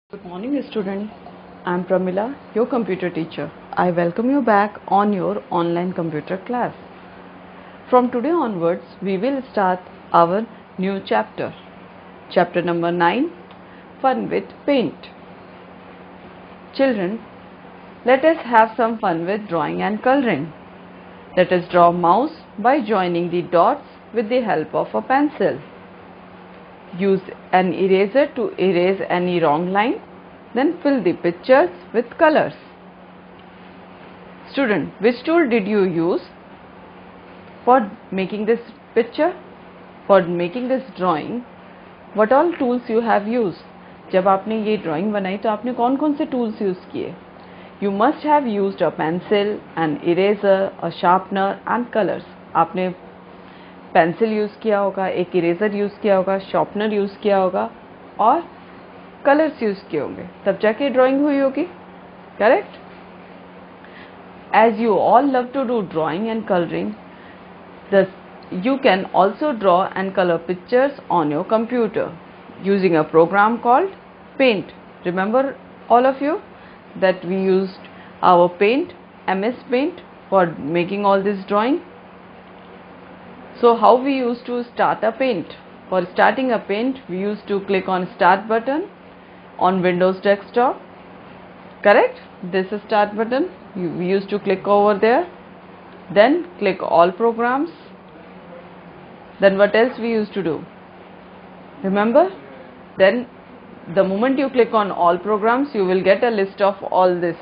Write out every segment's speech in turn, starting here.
Good morning, student. I am Pramila, your computer teacher. I welcome you back on your online computer class. From today onwards, we will start our new chapter. Chapter number 9, Fun with Paint. Children, let us have some fun with drawing and coloring. Let us draw a mouse by joining the dots with the help of a pencil. Use an eraser to erase any wrong line. Then fill the pictures with colors. Student, which tool did you use for making this picture? For making this drawing, what all tools you have used? जब आपने ये drawing बनाई तो आपने कौन कौन से tools use किए? You must have used a pencil, an eraser, a sharpener and colors. आपने पेंसिल यूज़ किया होगा, एक इरेजर यूज़ किया होगा, शार्पनर यूज़ किया होगा और कलर्स यूज़ किए होंगे, तब जाके ड्राइंग हुई होगी. Correct? As you all love to do drawing and colouring, you can also draw and color pictures on your computer using a program called Paint. Remember all of you that we used our Paint, MS Paint for making all this drawing. So how we used to start a paint? For starting a paint, we used to click on Start button on Windows desktop. Correct? This is Start button. We used to click over there. Then click All Programs. Then what else we used to do? Remember? Then the moment you click on All Programs, you will get a list of all this.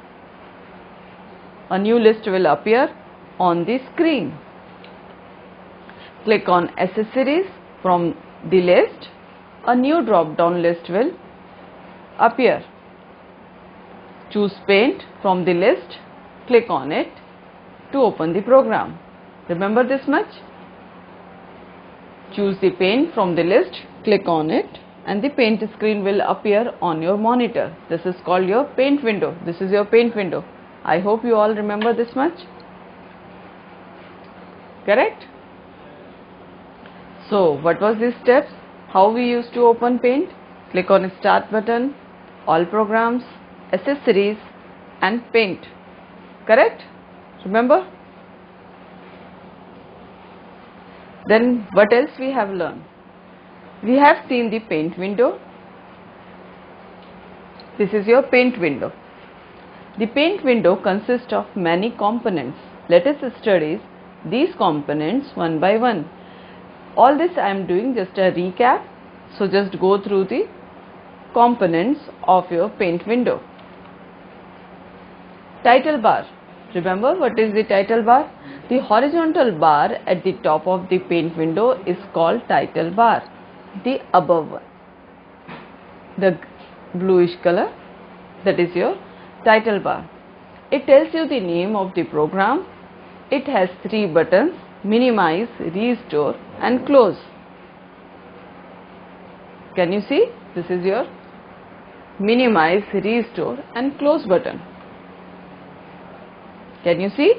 A new list will appear on the screen. Click on Accessories from the list. A new drop down list will appear. Choose Paint from the list. Click on it to open the program. Remember this much? Choose the Paint from the list. Click on it and the Paint screen will appear on your monitor. This is called your Paint window. This is your Paint window. I hope you all remember this much. Correct? So what was the steps? How we used to open Paint? Click on Start button, All Programs, Accessories and Paint. Correct? Remember? Then what else we have learned? We have seen the Paint window. This is your Paint window. The Paint window consists of many components. Let us study these components one by one. All this I am doing just a recap. So just go through the components of your Paint window. Title bar. Remember what is the title bar? The horizontal bar at the top of the Paint window is called title bar. The above one, the bluish color, that is your title bar. It tells you the name of the program. It has 3 buttons: minimize, restore and close. Can you see? This is your minimize, restore and close button. Can you see?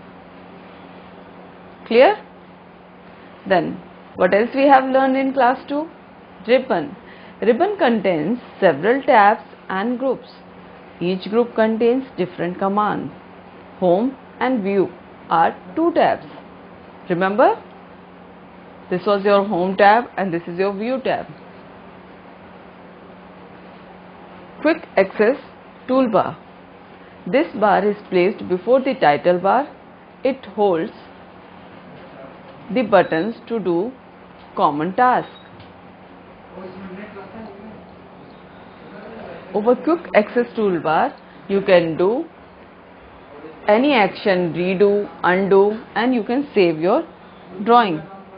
Clear? Then what else we have learned in class 2? Ribbon. Ribbon contains several tabs and groups. Each group contains different commands. Home and View are 2 tabs. Remember? This was your Home tab and this is your View tab. Quick Access Toolbar. This bar is placed before the title bar. It holds the buttons to do common tasks. Over Quick Access Toolbar, you can do any action, redo, undo, and you can save your drawing.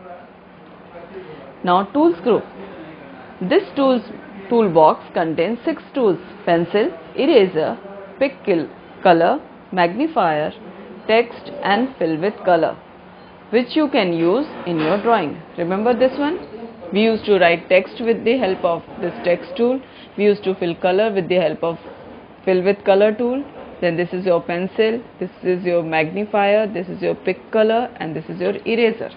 Now Tools group. This toolbox contains 6 tools: pencil, eraser, pick color, magnifier, text and fill with color, which you can use in your drawing. Remember this one? We used to write text with the help of this text tool. We used to fill color with the help of fill with color tool. Then this is your pencil, this is your magnifier, this is your pick color and this is your eraser.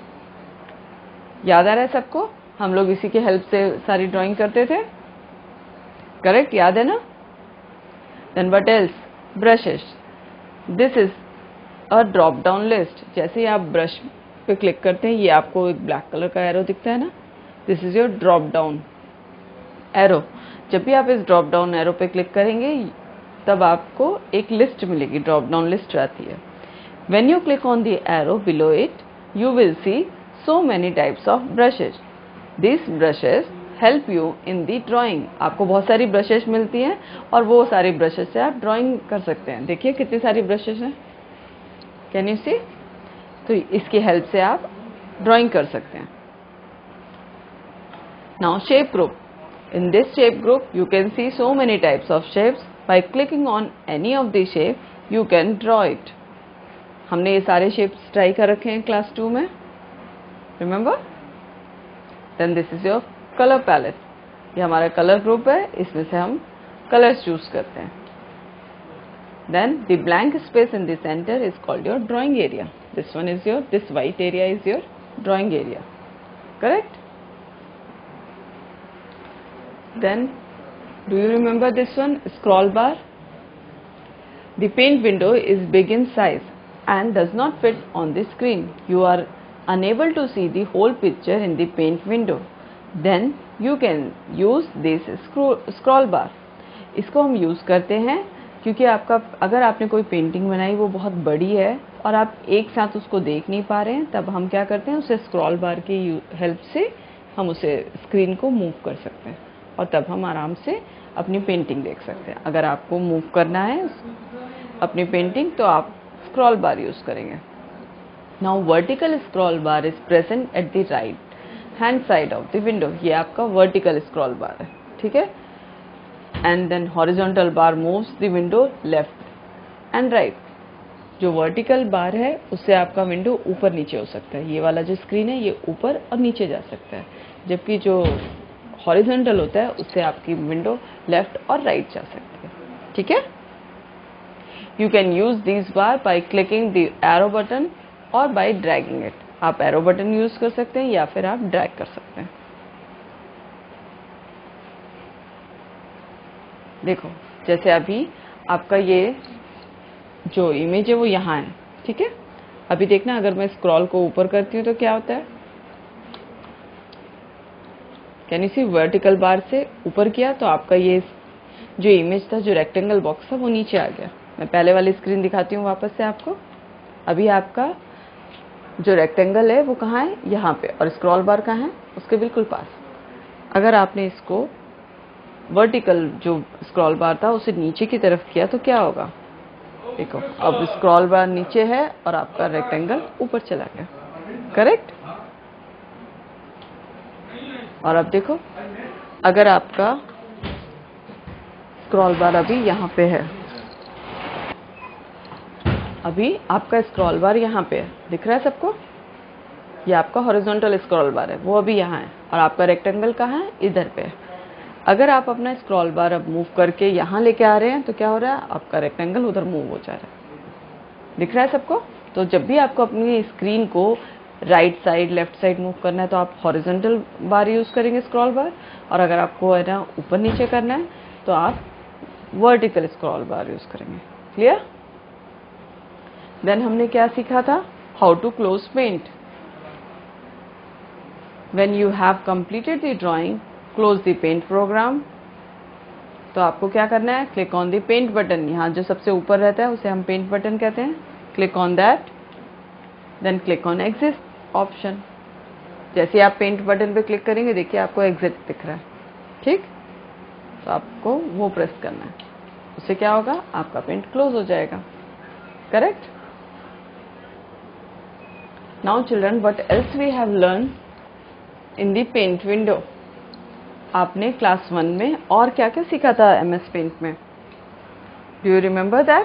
याद आ रहा है सबको? हम लोग इसी के help से सारी ड्राइंग करते थे. करेक्ट, याद है ना? Then what else? Brushes. This is a drop down list. जैसे ही आप ब्रश पे क्लिक करते हैं, ये आपको एक ब्लैक कलर का एरो दिखता है ना, this is your drop down arrow. जब भी आप इस ड्रॉप डाउन एरो पे क्लिक करेंगे तब आपको एक लिस्ट मिलेगी, ड्रॉप डाउन लिस्ट आती है। When you click on the arrow below it, you will see so many types of brushes. These brushes help you in the drawing. आपको बहुत सारी ब्रशेस मिलती हैं और वो सारी ब्रशेस से आप ड्राइंग कर सकते हैं। देखिए कितनी सारी ब्रशेस हैं, कैन यू सी? तो इसकी हेल्प से आप ड्राइंग कर सकते हैं। Now shape group. In this shape group you can see so many types of shapes. By clicking on any of the shape you can draw it. हमने ये सारे शेप्स ट्राई कर रखे हैं क्लास 2 में, remember? Then this is your colour palette. ये हमारा colour group है, इसमें से हम कलर्स चूज करते हैं। Then the blank space in the centre is called your drawing area. This one is your, this white area is your drawing area, correct? Then do you remember this one, scroll bar? The paint window is big in size and does not fit on the screen. You are unable to see the whole picture in the paint window. Then you can use this scroll bar. इसको हम use करते हैं क्योंकि आपका, अगर आपने कोई painting बनाई वो बहुत बड़ी है और आप एक साथ उसको देख नहीं पा रहे हैं, तब हम क्या करते हैं, उसे स्क्रॉल बार की हेल्प से हम उसे स्क्रीन को मूव कर सकते हैं और तब हम आराम से अपनी पेंटिंग देख सकते हैं। अगर आपको मूव करना है अपनी पेंटिंग तो आप स्क्रॉल बार यूज करेंगे। Now vertical scroll bar is present at the right hand side of the window. ये आपका वर्टिकल स्क्रॉल बार है, ठीक है? And then horizontal bar moves the window left and right. जो vertical bar है उससे आपका विंडो ऊपर नीचे हो सकता है। ये वाला जो स्क्रीन है ये ऊपर और नीचे जा सकता है, जबकि जो हॉरिजॉन्टल होता है उससे आपकी विंडो लेफ्ट और राइट जा सकती है, ठीक है? You can use these bar by clicking the arrow button or by dragging it. आप arrow button यूज कर सकते हैं या फिर आप ड्रैग कर सकते हैं। देखो जैसे अभी आपका ये जो इमेज है वो यहाँ है, ठीक है? अभी देखना, अगर मैं स्क्रॉल को ऊपर करती हूँ तो क्या होता है? Can you see? Vertical bar से ऊपर किया तो आपका ये जो इमेज था, जो रेक्टेंगल बॉक्स था, वो नीचे आ गया। मैं पहले वाली स्क्रीन दिखाती हूँ वापस से आपको। अभी आपका जो रेक्टेंगल है वो कहाँ है? यहाँ पे। और स्क्रॉल बार कहाँ है? उसके बिल्कुल पास। अगर आपने इसको वर्टिकल जो स्क्रॉल बार था उसे नीचे की तरफ किया तो क्या होगा? देखो अब स्क्रॉल बार नीचे है और आपका रेक्टेंगल ऊपर चला गया, करेक्ट? और अब देखो, अगर आपका स्क्रॉल बार अभी यहाँ पे है, अभी आपका स्क्रॉल बार यहाँ पे है, दिख रहा है सबको? ये आपका हॉरिजॉन्टल स्क्रॉल बार है, वो अभी यहाँ है और आपका रेक्टेंगल कहाँ है? इधर पे है। अगर आप अपना स्क्रॉल बार अब मूव करके यहाँ लेके आ रहे हैं तो क्या हो रहा है? आपका रेक्टेंगल उधर मूव हो जा रहा है। दिख रहा है सबको? तो जब भी आपको अपनी स्क्रीन को right side, left side move करना है तो आप हॉरिजॉन्टल बार यूज करेंगे, स्क्रॉल बार, और अगर आपको है ना ऊपर नीचे करना है तो आप वर्टिकल स्क्रॉल बार यूज करेंगे। क्लियर? देन हमने क्या सीखा था? How to close paint. When you have completed the drawing, close the paint program. तो आपको क्या करना है? Click on the paint button. यहाँ जो सबसे ऊपर रहता है उसे हम पेंट बटन कहते हैं। Click on that, then click on exit option. जैसे आप पेंट बटन पे क्लिक करेंगे, देखिए आपको एग्जिट दिख रहा है, ठीक? तो आपको वो प्रेस करना है, उससे क्या होगा? आपका पेंट क्लोज हो जाएगा, correct? Now children, what else we have learn in the paint window. आपने क्लास 1 में और क्या क्या सीखा था MS पेंट में? Do you remember that?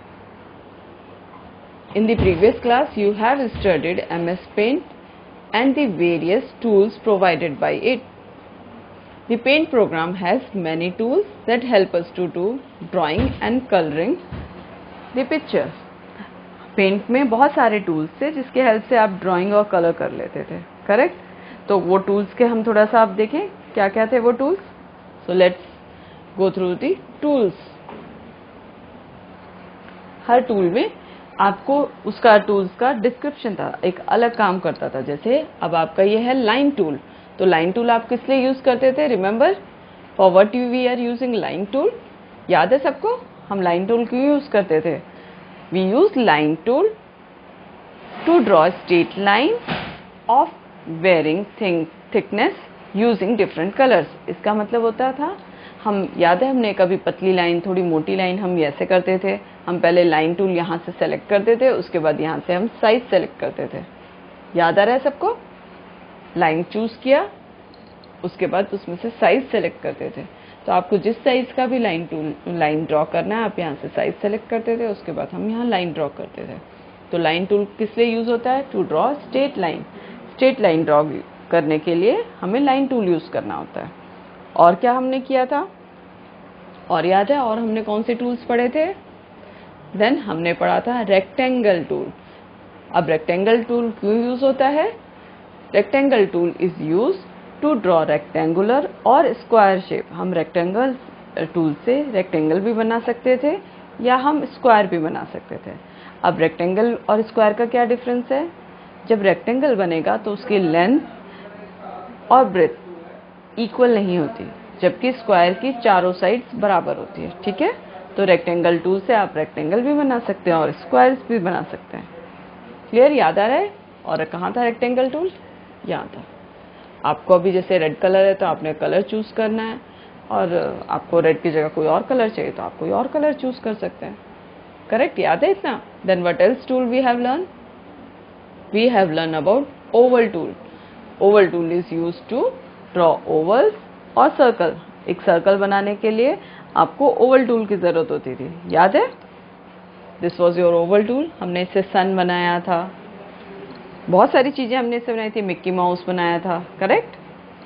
In the previous class, you have studied MS Paint and the various tools provided by it. The Paint program has many tools that help us to do drawing and coloring the pictures. Paint में बहुत सारे tools थे जिसके help से आप drawing और colour कर लेते थे, करेक्ट? तो वो टूल्स के हम थोड़ा सा आप देखें क्या क्या थे वो tools. So let's go through the tools. हर टूल में आपको उसका टूल्स का डिस्क्रिप्शन था, एक अलग काम करता था। जैसे अब आपका ये है लाइन टूल, तो लाइन टूल आप किस लिए यूज करते थे? Remember for what we are using line tool? याद है सबको हम लाइन टूल क्यों यूज करते थे? We use line tool to draw straight line of varying thickness using different colours. इसका मतलब होता था, हम याद है हमने कभी पतली लाइन, थोड़ी मोटी लाइन हम ऐसे करते थे। हम पहले लाइन टूल यहाँ से सेलेक्ट करते थे, उसके बाद यहाँ से हम साइज सेलेक्ट करते थे। याद आ रहा है सबको? लाइन चूज किया, उसके बाद उसमें से साइज सेलेक्ट करते थे। तो आपको जिस साइज का भी लाइन ड्रॉ करना है, आप यहाँ से साइज सेलेक्ट करते थे, उसके बाद हम यहाँ लाइन ड्रॉ करते थे। तो लाइन टूल किस लिए यूज होता है? To draw straight line. Straight line draw करने के लिए हमें लाइन टूल यूज करना होता है। और क्या हमने किया था? और याद है और हमने कौन से टूल्स पढ़े थे? देन हमने पढ़ा था रेक्टेंगल टूल। अब रेक्टेंगल टूल क्यों यूज होता है? Rectangle tool is use to draw rectangular और स्क्वायर शेप। हम रेक्टेंगल टूल से रेक्टेंगल भी बना सकते थे या हम स्क्वायर भी बना सकते थे। अब रेक्टेंगल और स्क्वायर का क्या डिफरेंस है? जब रेक्टेंगल बनेगा तो उसकी लेंथ और ब्रेथ इक्वल नहीं होती, जबकि स्क्वायर की चारों साइड्स बराबर होती है। ठीक है, तो रेक्टेंगल टूल से आप रेक्टेंगल भी बना सकते हैं और स्क्वायर्स भी बना सकते हैं। क्लियर? याद आ रहा है? और कहाँ था रेक्टेंगल टूल? यहाँ था। आपको अभी जैसे रेड कलर है तो आपने कलर चूज करना है, और आपको रेड की जगह कोई और कलर चाहिए तो आप कोई और कलर चूज कर सकते हैं। करेक्ट? याद है इतना? Then what else tool we have learn? We have learn about oval tool. Oval tool is use to draw ovals और सर्कल। एक सर्कल बनाने के लिए आपको ओवल टूल की जरूरत होती थी। याद है? This was your oval tool. हमने इससे सन बनाया था, बहुत सारी चीजें हमने इससे बनाई थी, मिक्की माउस बनाया था। Correct?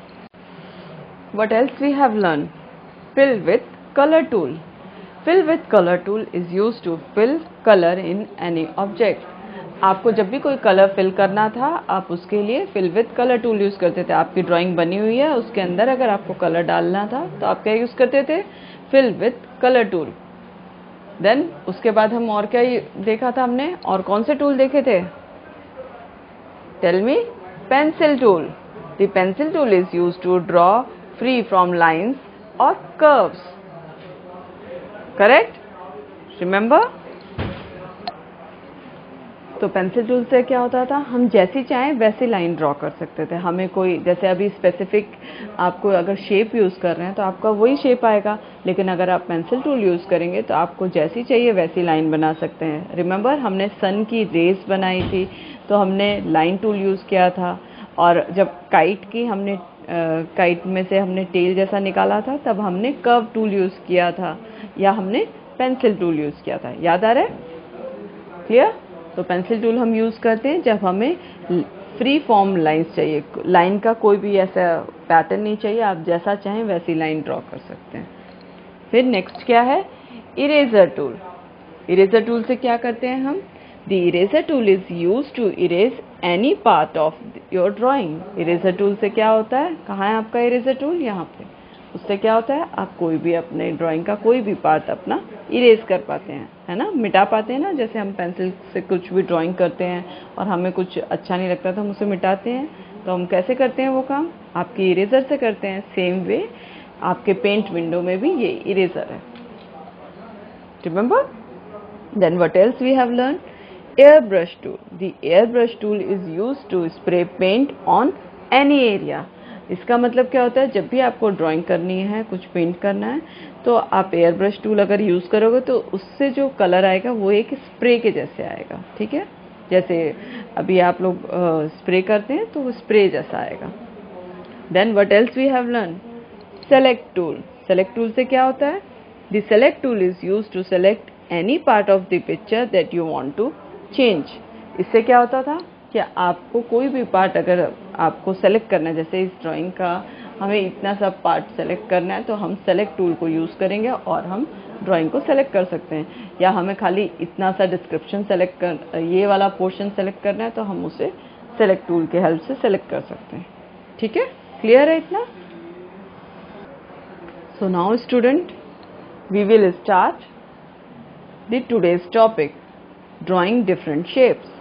What else we have learn? Fill with colour tool. Fill with colour tool is use to fill colour in any object. आपको जब भी कोई कलर फिल करना था, आप उसके लिए fill with colour tool use करते थे। आपकी ड्राइंग बनी हुई है, उसके अंदर अगर आपको कलर डालना था तो आप क्या यूज करते थे? Fill with colour tool. Then उसके बाद हम और क्या देखा था हमने? और कौन से टूल देखे थे? Tell me. Pencil tool. The pencil tool is use to draw free from lines और कर्व्स। करेक्ट? रिमेंबर? तो पेंसिल टूल से क्या होता था, हम जैसी चाहें वैसी लाइन ड्रॉ कर सकते थे। हमें कोई, जैसे अभी स्पेसिफिक आपको अगर शेप यूज कर रहे हैं तो आपका वही शेप आएगा, लेकिन अगर आप पेंसिल टूल यूज करेंगे तो आपको जैसी चाहिए वैसी लाइन बना सकते हैं। रिमेंबर हमने सन की रेस बनाई थी तो हमने लाइन टूल यूज किया था, और जब काइट की हमने काइट में से हमने टेल जैसा निकाला था तब हमने कर्व टूल यूज किया था, या हमने पेंसिल टूल यूज किया था। याद आ रहा है? क्लियर? तो पेंसिल टूल हम यूज करते हैं जब हमें फ्री फॉर्म लाइंस चाहिए, लाइन का कोई भी ऐसा पैटर्न नहीं चाहिए, आप जैसा चाहें वैसी लाइन ड्रॉ कर सकते हैं। फिर नेक्स्ट क्या है? Eraser tool. इरेजर टूल से क्या करते हैं हम? The eraser tool is use to erase any part of your drawing. Eraser tool से क्या होता है? कहाँ है आपका इरेजर टूल? यहाँ पे। उससे क्या होता है? आप कोई भी अपने ड्राइंग का कोई भी पार्ट अपना इरेज कर पाते हैं, है ना, मिटा पाते हैं ना। जैसे हम पेंसिल से कुछ भी ड्राइंग करते हैं और हमें कुछ अच्छा नहीं लगता तो हम उसे मिटाते हैं, तो हम कैसे करते हैं वो काम? आपकी इरेजर से करते हैं। सेम वे आपके पेंट विंडो में भी ये इरेजर है। Remember? Then what else we have learn? Air brush tool. The air brush tool is use to spray paint on any area. इसका मतलब क्या होता है? जब भी आपको ड्राइंग करनी है, कुछ पेंट करना है, तो आप एयर ब्रश टूल अगर यूज करोगे तो उससे जो कलर आएगा वो एक स्प्रे के जैसे आएगा। ठीक है, जैसे अभी आप लोग स्प्रे करते हैं तो वो स्प्रे जैसा आएगा। Then what else we have learn? Select tool. Select tool से क्या होता है? The select tool is use to select any part of the picture that you want to change. इससे क्या होता था कि आपको कोई भी पार्ट अगर आपको सेलेक्ट करना है, जैसे इस ड्राइंग का हमें इतना सा पार्ट सेलेक्ट करना है तो हम सेलेक्ट टूल को यूज़ करेंगे और हम ड्राइंग को सेलेक्ट कर सकते हैं। या हमें खाली इतना सा डिस्क्रिप्शन सेलेक्ट कर, ये वाला पोर्शन सेलेक्ट करना है तो हम उसे सेलेक्ट टूल के हेल्प से सेलेक्ट कर सकते हैं। ठीक है, क्लियर है इतना? So now student, We will start the today's topic, drawing different shapes.